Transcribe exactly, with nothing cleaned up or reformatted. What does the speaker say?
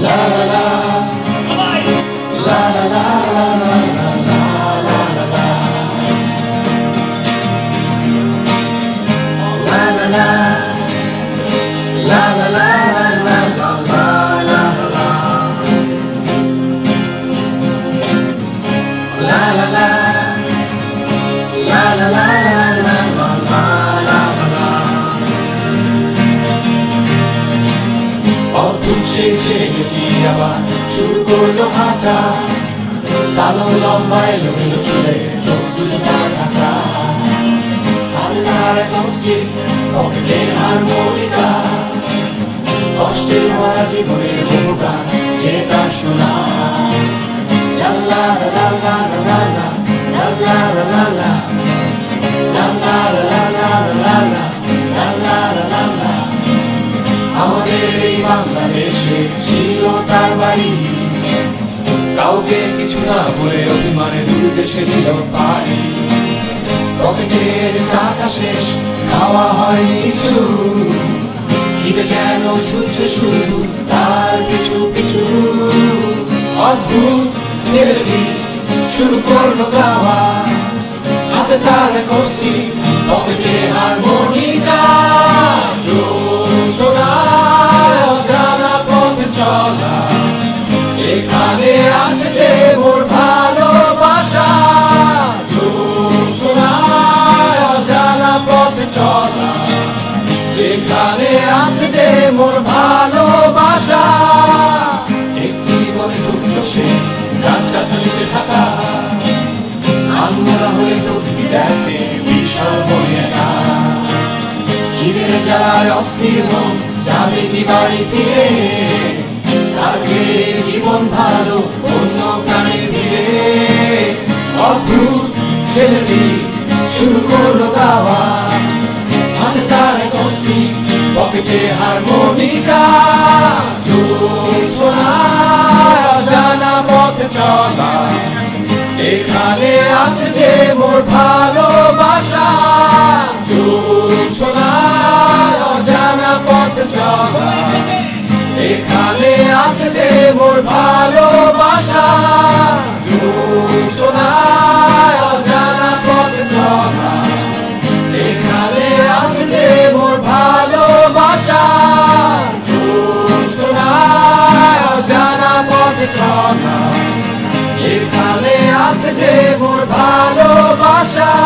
La la la, la la la la la la la la la la. La la la, la la la la la la la la. La la la, la la la la la la la la. অদ্ভুত সেই ছেলেটি আবার শুরু করলো হাঁটা, কালো লম্বা এলোমেলো চুলে চোখ দুটো ঢাকা, হাতে তার কষ্টে পকেটে হারমোনিকা, কষ্টে ভরা জীবনের বহু গান যে তার শোনা। La la la la la la la la la la la la la la la la la la la la. আমাদের এই বাংলাদেশে ছিল তার বাড়ি, কাউকে কিছু না বলে অভিমানে দূর দেশে দিল পাড়ি। পকেটের টাকা শেষ, খাওয়া হয়নি কিছু, খিদে কেন ছুটছে শুধু তার পিছু পিছু। অদ্ভুত ছেলেটি শুরু করলো গাওয়া, হাতে তার কষ্টি পকেটে হারমোনিকা। জোছনায় অজানা পথে চলা, এখানে আছে যে মোর ভালোবাসা। জোছনায় অজানা পথে চলা, এখানে আছে যে মোর ভালোবাসা। একটি বনে ঢুকলো সে গাছ গাছালিতে থাকা, আনমোলা হয়ে প্রকৃতি দেখে বিশাল বনে একা। খিদে জ্বালায় অস্থির মন, যাবে কি বাড়ি ফিরে, তার যে জীবন ভালো অন্য প্রাণের ভিড়ে। অদ্ভুত ছেলেটি শুরু করলো গাওয়া, হাতে তার কষ্টি পকেটে হারমোনিকা। জোছনায় অজানা পথে চলা, এখানে আছে যে মোর ভালোবাসা। জোছনায় অজানা পথে চলা, এখানে আছে যে মোর ভালোবাসা। জোছনায় অজানা পথে চলা, এখানে আছে যে মোর ভালোবাসা। জোছনায় অজানা পথে চলা, এখানে আছে যে মোর ভালোবাসা।